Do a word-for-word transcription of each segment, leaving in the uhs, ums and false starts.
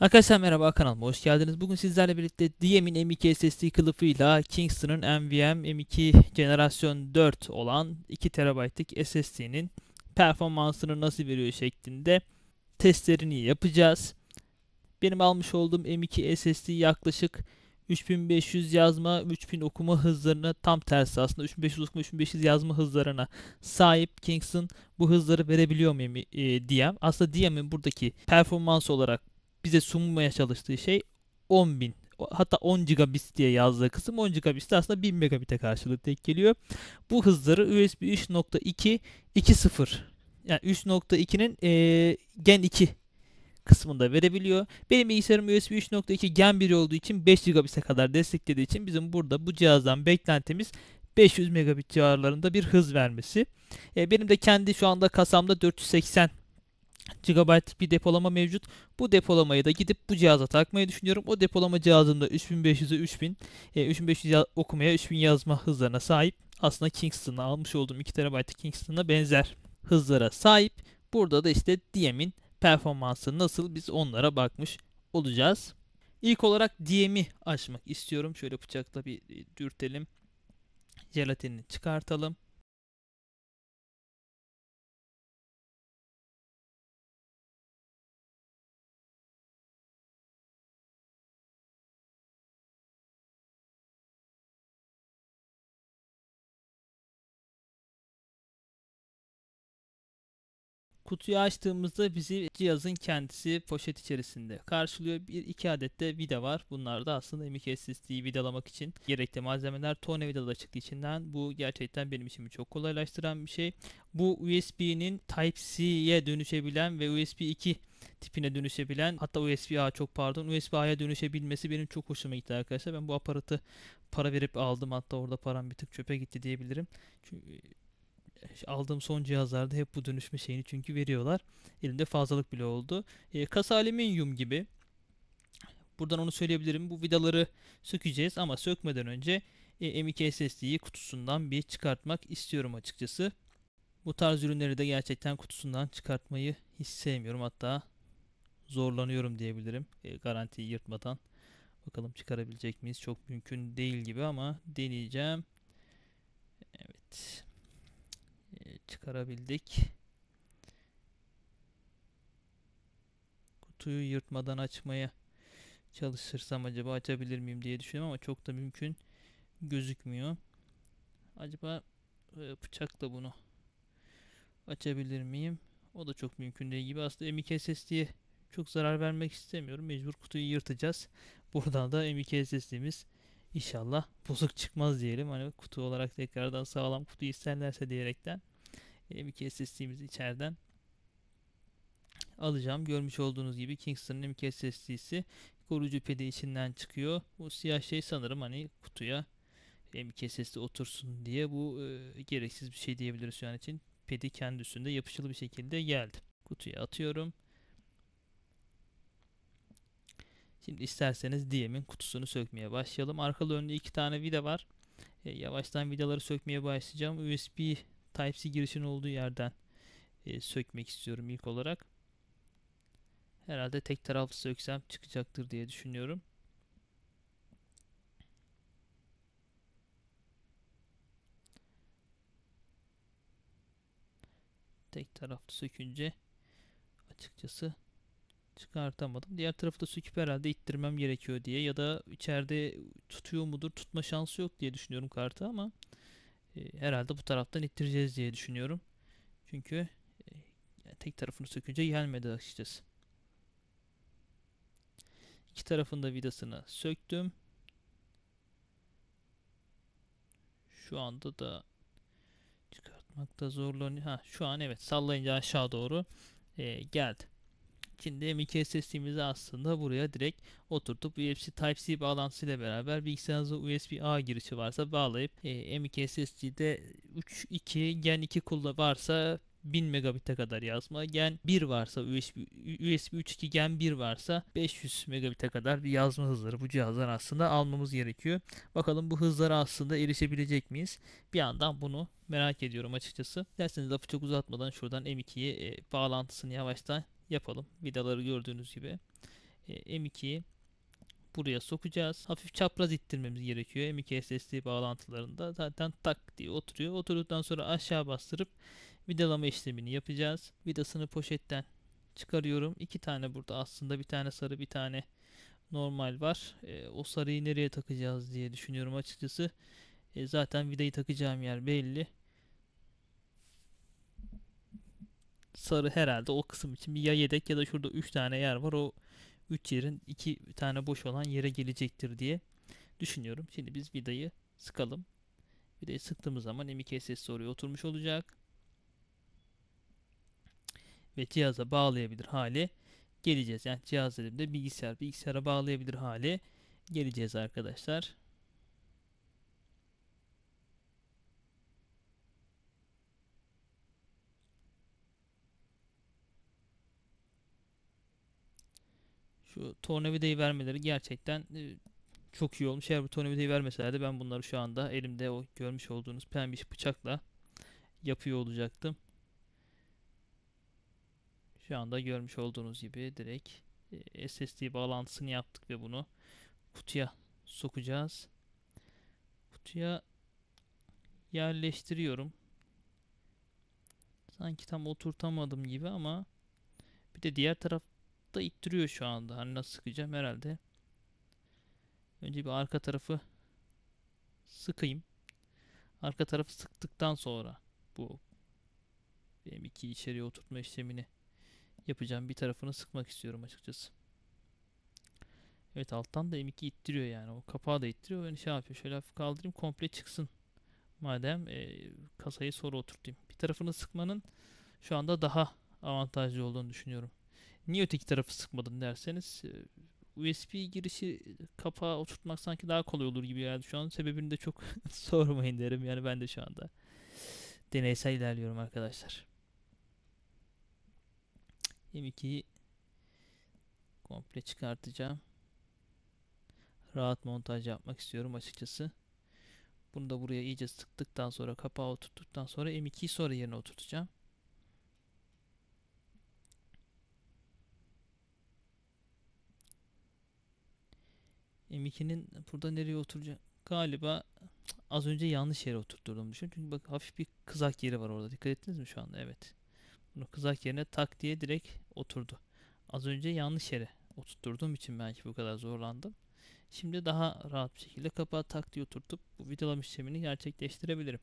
Arkadaşlar merhaba, kanalıma hoş geldiniz. Bugün sizlerle birlikte D M'in M iki S S D kılıfıyla Kingston'ın N V M M iki Jenerasyon dört olan iki terabaytlık S S D'nin performansını nasıl veriyor şeklinde testlerini yapacağız. Benim almış olduğum M iki S S D yaklaşık üç bin beş yüz yazma, üç bin okuma hızlarına tam tersi aslında üç bin beş yüz okuma, üç bin beş yüz yazma hızlarına sahip Kingston bu hızları verebiliyor mu e, D M? Aslında D M'in buradaki performans olarak bize sunmaya çalıştığı şey on bin, hatta on gigabit diye yazdığı kısım on gigabit de aslında bin megabit'e karşılık tek geliyor. Bu hızları U S B üç nokta iki iki nokta sıfır, yani üç nokta ikinin e, Gen iki kısmında verebiliyor. Benim bilgisayarım U S B üç nokta iki Gen bir olduğu için beş gigabit'e kadar desteklediği için bizim burada bu cihazdan beklentimiz beş yüz megabit civarlarında bir hız vermesi. E, benim de kendi şu anda kasamda dört yüz seksen gigabayt bir depolama mevcut. Bu depolamayı da gidip bu cihaza takmayı düşünüyorum. O depolama cihazında üç bin beş yüz'e üç bin, e, üç bin beş yüz okumaya, üç bin yazma hızlarına sahip. Aslında Kingston'da almış olduğum iki terabayt Kingston'a benzer hızlara sahip. Burada da işte D M'in performansı nasıl, biz onlara bakmış olacağız. İlk olarak D M'i açmak istiyorum. Şöyle bıçakla bir dürtelim. Jelatinini çıkartalım. Kutuyu açtığımızda bizi cihazın kendisi poşet içerisinde karşılıyor. Bir iki adet de vida var. Bunlar da aslında M iki S S D'yi vidalamak için gerekli malzemeler. Tornavidalı çıktı içinden. Bu gerçekten benim işimi çok kolaylaştıran bir şey. Bu U S B'nin Type-C'ye dönüşebilen ve U S B iki tipine dönüşebilen, hatta U S B A, çok pardon, U S B A'ya dönüşebilmesi benim çok hoşuma gitti arkadaşlar. Ben bu aparatı para verip aldım. Hatta orada param bir tık çöpe gitti diyebilirim. Çünkü aldığım son cihazlarda hep bu dönüşme şeyini çünkü veriyorlar. Elimde fazlalık bile oldu. E, kasa alüminyum gibi. Buradan onu söyleyebilirim. Bu vidaları sökeceğiz ama sökmeden önce e, M iki S S D'yi kutusundan bir çıkartmak istiyorum açıkçası. Bu tarz ürünleri de gerçekten kutusundan çıkartmayı hiç sevmiyorum. Hatta zorlanıyorum diyebilirim. E, garantiyi yırtmadan. Bakalım çıkarabilecek miyiz? Çok mümkün değil gibi ama deneyeceğim. Evet. E, çıkarabildik. Kutuyu yırtmadan açmaya çalışırsam acaba açabilir miyim diye düşünüyorum ama çok da mümkün gözükmüyor. Acaba e, bıçakla bunu açabilir miyim? O da çok mümkün değil gibi. Aslında M iki S S D'ye çok zarar vermek istemiyorum. Mecbur kutuyu yırtacağız. Buradan da M iki S S D'miz inşallah bozuk çıkmaz diyelim. Hani kutu olarak tekrardan sağlam kutu isterlerse diyerekten M iki S S D'mizi içeriden alacağım. Görmüş olduğunuz gibi Kingston'ın M iki S S D'si koruyucu pedi içinden çıkıyor. Bu siyah şey sanırım hani kutuya M iki S S D otursun diye, bu e, gereksiz bir şey diyebiliriz şu an için. Pedi kendi üstünde yapışılı bir şekilde geldi. Kutuya atıyorum. Şimdi isterseniz D M'in kutusunu sökmeye başlayalım. Arkalı önlü iki tane vida var. E, yavaştan vidaları sökmeye başlayacağım. U S B Type-C girişinin olduğu yerden e, sökmek istiyorum ilk olarak. Herhalde tek taraflı söksem çıkacaktır diye düşünüyorum. Tek taraflı sökünce açıkçası çıkartamadım. Diğer tarafı da söküp herhalde ittirmem gerekiyor diye, ya da içeride tutuyor mudur, tutma şansı yok diye düşünüyorum kartı ama e, herhalde bu taraftan ittireceğiz diye düşünüyorum. Çünkü e, yani tek tarafını sökünce gelmedi açıkçası. İki tarafın da vidasını söktüm. Şu anda da çıkartmakta zorlanıyor. Ha, şu an evet, sallayınca aşağı doğru e, geldi. Şimdi M iki S S D'mizi aslında buraya direkt oturtup U S B Type-C bağlantısıyla beraber bilgisayarınızda U S B A girişi varsa bağlayıp e, M iki S S D'de üç iki Gen iki kullan varsa bin megabit'e kadar yazma. Gen bir varsa, U S B, U S B üç iki Gen bir varsa beş yüz megabit'e kadar bir yazma hızları bu cihazdan aslında almamız gerekiyor. Bakalım bu hızlara aslında erişebilecek miyiz? Bir yandan bunu merak ediyorum açıkçası. Derseniz lafı çok uzatmadan şuradan M iki'ye e, bağlantısını yavaştan yapalım. Vidaları gördüğünüz gibi. E, M ikiyi buraya sokacağız. Hafif çapraz ittirmemiz gerekiyor. M iki S S D bağlantılarında zaten tak diye oturuyor. Oturduktan sonra aşağı bastırıp vidalama işlemini yapacağız. Vidasını poşetten çıkarıyorum. İki tane burada aslında, bir tane sarı bir tane normal var. E, o sarıyı nereye takacağız diye düşünüyorum açıkçası. E, zaten vidayı takacağım yer belli. Sarı herhalde o kısım için bir ya yedek ya da şurada üç tane yer var. O üç yerin iki tane boş olan yere gelecektir diye düşünüyorum. Şimdi biz vidayı sıkalım. Vidayı sıktığımız zaman M iki S S D oraya oturmuş olacak. Ve cihaza bağlayabilir hale geleceğiz. Yani cihaz dediğimde bilgisayar, bilgisayara bağlayabilir hale geleceğiz arkadaşlar. Şu tornavidayı vermeleri gerçekten e, çok iyi olmuş. Eğer bu tornavidayı vermeselerdi ben bunları şu anda elimde o görmüş olduğunuz pembiş bıçakla yapıyor olacaktım. Şu anda görmüş olduğunuz gibi direkt e, S S D bağlantısını yaptık ve bunu kutuya sokacağız. Kutuya yerleştiriyorum. Sanki tam oturtamadım gibi ama bir de diğer tarafta ittiriyor şu anda. Hani nasıl sıkacağım herhalde. Önce bir arka tarafı sıkayım. Arka tarafı sıktıktan sonra bu M ikiyi içeriye oturtma işlemini yapacağım. Bir tarafını sıkmak istiyorum açıkçası. Evet, alttan da M iki ittiriyor yani. O kapağı da ittiriyor. Ben şey yapıyor. Şöyle hafif kaldırayım, komple çıksın. Madem e, kasayı sonra oturtayım. Bir tarafını sıkmanın şu anda daha avantajlı olduğunu düşünüyorum. Niye öteki tarafı sıkmadın derseniz, e, U S B girişi kapağı oturtmak sanki daha kolay olur gibi geldi şu an. Sebebini de çok sormayın derim. Yani ben de şu anda deneysel ilerliyorum arkadaşlar. M ikiyi komple çıkartacağım. Rahat montaj yapmak istiyorum açıkçası. Bunu da buraya iyice sıktıktan sonra, kapağı oturttuktan sonra M ikiyi sonra yerine oturtacağım. M ikinin burada nereye oturacak? Galiba az önce yanlış yere oturtturduğumu düşünüyorum. Çünkü bak, hafif bir kızak yeri var orada. Dikkat ettiniz mi şu anda? Evet. Bunu kızak yerine tak diye direkt oturdu. Az önce yanlış yere oturtturduğum için belki bu kadar zorlandım. Şimdi daha rahat bir şekilde kapağı tak diye oturtup bu vidalama işlemini gerçekleştirebilirim.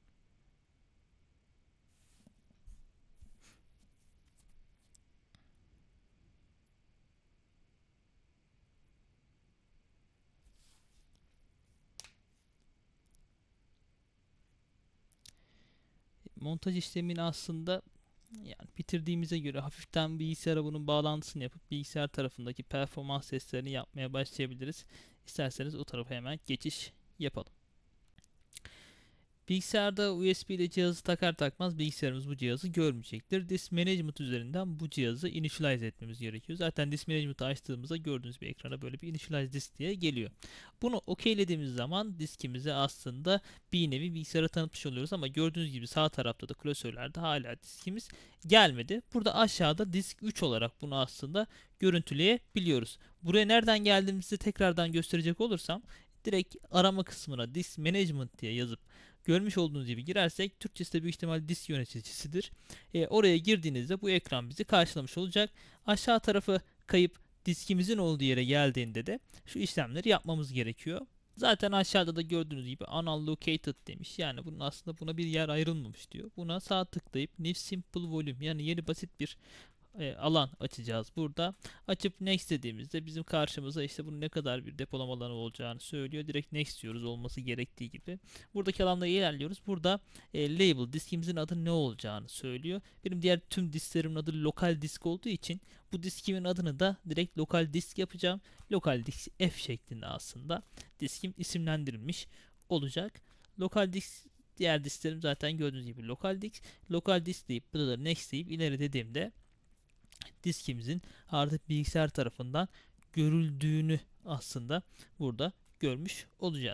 Montaj işlemini aslında yani bitirdiğimize göre hafiften bilgisayara bunun bağlantısını yapıp bilgisayar tarafındaki performans testlerini yapmaya başlayabiliriz. İsterseniz o tarafa hemen geçiş yapalım. Bilgisayarda U S B ile cihazı takar takmaz bilgisayarımız bu cihazı görmeyecektir. Disk Management üzerinden bu cihazı initialize etmemiz gerekiyor. Zaten Disk Management'ı açtığımızda gördüğünüz bir ekrana böyle bir Initialize Disk diye geliyor. Bunu okeylediğimiz zaman diskimizi aslında bir nevi bilgisayara tanıtmış oluyoruz ama gördüğünüz gibi sağ tarafta da klasörlerde hala diskimiz gelmedi. Burada aşağıda disk üç olarak bunu aslında görüntüleyebiliyoruz. Buraya nereden geldiğimizi tekrardan gösterecek olursam, direkt arama kısmına Disk Management diye yazıp görmüş olduğunuz gibi girersek, Türkçesi de büyük ihtimal disk yöneticisidir. E, oraya girdiğinizde bu ekran bizi karşılamış olacak. Aşağı tarafı kayıp diskimizin olduğu yere geldiğinde de şu işlemleri yapmamız gerekiyor. Zaten aşağıda da gördüğünüz gibi unallocated demiş. Yani bunun aslında buna bir yer ayrılmamış diyor. Buna sağ tıklayıp New Simple Volume, yani yeni basit bir e, alan açacağız burada. Açıp next dediğimizde bizim karşımıza işte bunun ne kadar bir depolama alanı olacağını söylüyor. Direkt next diyoruz olması gerektiği gibi. Buradaki alanda ilerliyoruz. Burada e, label, diskimizin adı ne olacağını söylüyor. Benim diğer tüm disklerimin adı lokal disk olduğu için bu diskimin adını da direkt lokal disk yapacağım. Lokal disk F şeklinde aslında diskim isimlendirilmiş olacak. Lokal disk, diğer disklerim zaten gördüğünüz gibi lokal disk. Lokal disk deyip burada da next deyip ileri dediğimde diskimizin artık bilgisayar tarafından görüldüğünü aslında burada görmüş olacağız.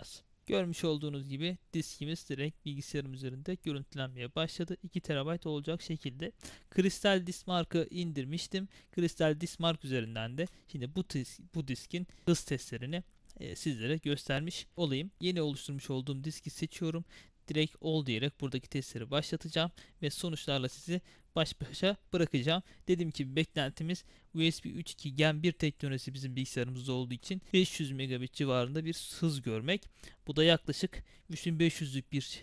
Görmüş olduğunuz gibi diskimiz direkt bilgisayarım üzerinde görüntülenmeye başladı. iki terabayt olacak şekilde. Kristal Disk Mark'ı indirmiştim. Kristal Disk Mark üzerinden de şimdi bu, disk, bu diskin hız testlerini e, sizlere göstermiş olayım. Yeni oluşturmuş olduğum diski seçiyorum. Direkt All diyerek buradaki testleri başlatacağım ve sonuçlarla sizi baş başa bırakacağım. Dediğim gibi beklentimiz U S B üç nokta iki Gen bir teknolojisi bizim bilgisayarımızda olduğu için beş yüz megabit civarında bir hız görmek. Bu da yaklaşık üç bin beş yüzlük bir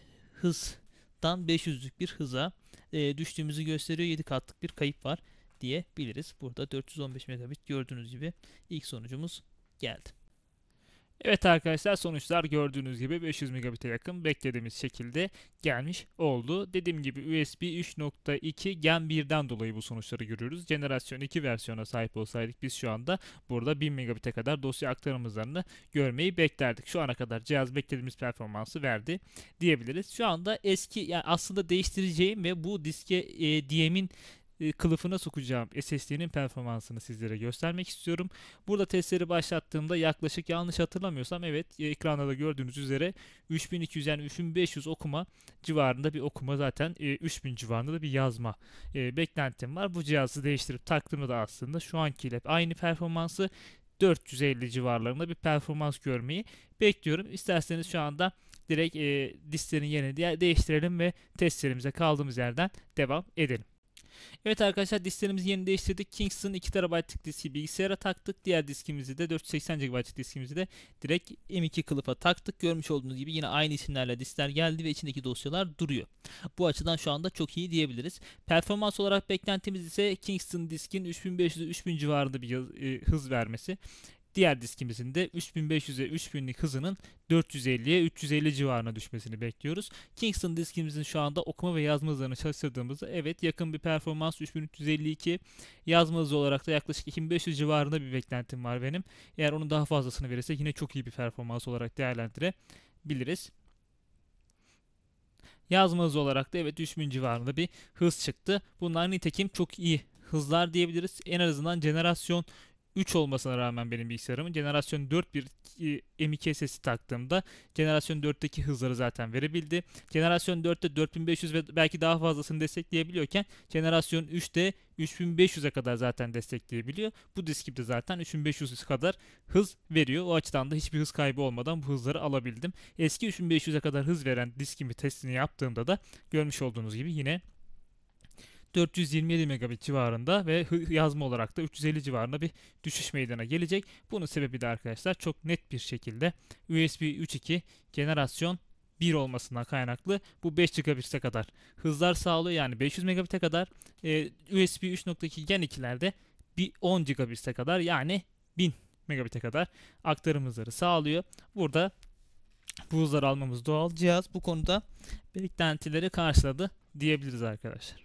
hızdan beş yüzlük bir hıza e, düştüğümüzü gösteriyor. yedi katlık bir kayıp var diyebiliriz. Burada dört yüz on beş megabit gördüğünüz gibi ilk sonucumuz geldi. Evet arkadaşlar, sonuçlar gördüğünüz gibi beş yüz megabit'e yakın beklediğimiz şekilde gelmiş oldu. Dediğim gibi U S B üç nokta iki Gen birden dolayı bu sonuçları görüyoruz. Jenerasyon iki versiyona sahip olsaydık biz şu anda burada bin megabit'e kadar dosya aktarım hızlarını görmeyi beklerdik. Şu ana kadar cihaz beklediğimiz performansı verdi diyebiliriz. Şu anda eski, yani aslında değiştireceğim ve bu diske e, D M'in kılıfına sokacağım S S D'nin performansını sizlere göstermek istiyorum. Burada testleri başlattığımda yaklaşık, yanlış hatırlamıyorsam, evet, ekranda da gördüğünüz üzere üç bin iki yüz yani üç bin beş yüz okuma civarında bir okuma, zaten üç bin civarında da bir yazma e, beklentim var. Bu cihazı değiştirip taktığımda da aslında şu ankiyle aynı performansı, dört yüz elli civarlarında bir performans görmeyi bekliyorum. İsterseniz şu anda direkt e, disklerin yerini değiştirelim ve testlerimize kaldığımız yerden devam edelim. Evet arkadaşlar, disklerimizi yeni değiştirdik. Kingston iki terabaytlık diski bilgisayara taktık. Diğer diskimizi de dört yüz seksen gigabaytlık diskimizi de direkt M iki kılıfa taktık. Görmüş olduğunuz gibi yine aynı isimlerle diskler geldi ve içindeki dosyalar duruyor. Bu açıdan şu anda çok iyi diyebiliriz. Performans olarak beklentimiz ise Kingston diskin üç bin beş yüz üç bin civarında bir e, hız vermesi. Diğer diskimizin de üç bin beş yüze üç binlik hızının dört yüz elliye üç yüz elli civarına düşmesini bekliyoruz. Kingston diskimizin şu anda okuma ve yazma hızlarını çalıştırdığımızda evet yakın bir performans, üç bin üç yüz elli iki. Yazma hızı olarak da yaklaşık iki bin beş yüz civarında bir beklentim var benim. Eğer onun daha fazlasını verirse yine çok iyi bir performans olarak değerlendirebiliriz. Yazma hızı olarak da evet üç bin civarında bir hız çıktı. Bunlar nitekim çok iyi hızlar diyebiliriz. En azından jenerasyon üç olmasına rağmen benim bilgisayarımın jenerasyon dört bir M iki S S D taktığımda jenerasyon dörtteki hızları zaten verebildi. Jenerasyon dörtte dört bin beş yüz ve belki daha fazlasını destekleyebiliyorken jenerasyon üçte üç bin beş yüze kadar zaten destekleyebiliyor. Bu diskim de zaten üç bin beş yüz kadar hız veriyor. O açıdan da hiçbir hız kaybı olmadan bu hızları alabildim. Eski üç bin beş yüze kadar hız veren diskimi testini yaptığımda da görmüş olduğunuz gibi yine dört yüz yirmi yedi megabit civarında ve yazma olarak da üç yüz elli civarında bir düşüş meydana gelecek. Bunun sebebi de arkadaşlar çok net bir şekilde U S B üç nokta iki jenerasyon bir olmasından kaynaklı bu beş gigabit'e kadar hızlar sağlıyor. Yani beş yüz megabit'e kadar, e, U S B üç nokta iki Gen ikilerde bir on gigabit'e kadar, yani bin megabit'e kadar aktarım hızları sağlıyor. Burada bu hızları almamız doğal. Cihaz bu konuda beklentileri karşıladı diyebiliriz arkadaşlar.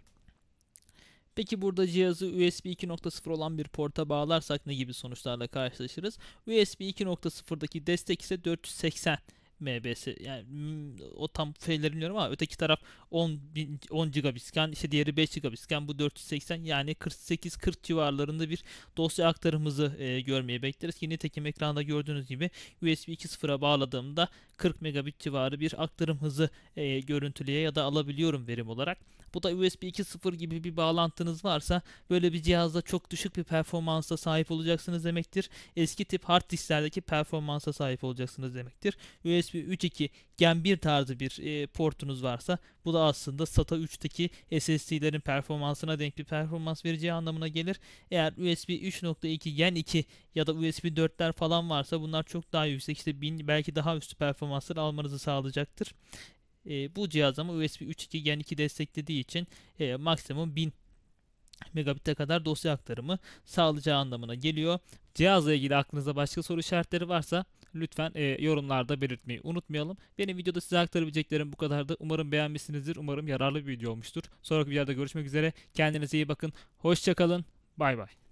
Peki burada cihazı U S B iki nokta sıfır olan bir porta bağlarsak ne gibi sonuçlarla karşılaşırız? U S B iki nokta sıfırdaki destek ise dört yüz seksen megabit, yani o tam şeyleri bilmiyorum ama öteki taraf on, on gigabitken, işte diğeri beş gigabitken, bu dört yüz seksen, yani kırk sekiz kırk civarlarında bir dosya aktarımızı e, görmeyi bekleriz ki nitekim ekranda gördüğünüz gibi U S B iki nokta sıfıra bağladığımda kırk megabit civarı bir aktarım hızı e, görüntüleye ya da alabiliyorum verim olarak. Bu da U S B iki nokta sıfır gibi bir bağlantınız varsa böyle bir cihazda çok düşük bir performansa sahip olacaksınız demektir. Eski tip hard disklerdeki performansa sahip olacaksınız demektir. U S B üç nokta iki Gen bir tarzı bir e, portunuz varsa bu da aslında SATA üçteki S S D'lerin performansına denk bir performans vereceği anlamına gelir. Eğer U S B üç nokta iki Gen iki ya da U S B dörtler falan varsa bunlar çok daha yüksek, işte bin belki daha üstü performansları almanızı sağlayacaktır. E, bu cihaz ama U S B üç nokta iki Gen iki desteklediği için e, maksimum bin megabit'e kadar dosya aktarımı sağlayacağı anlamına geliyor. Cihazla ilgili aklınızda başka soru işaretleri varsa lütfen e, yorumlarda belirtmeyi unutmayalım. Benim videoda size aktarabileceklerim bu kadardı. Umarım beğenmişsinizdir. Umarım yararlı bir video olmuştur. Sonraki videoda görüşmek üzere. Kendinize iyi bakın. Hoşçakalın. Bay bay.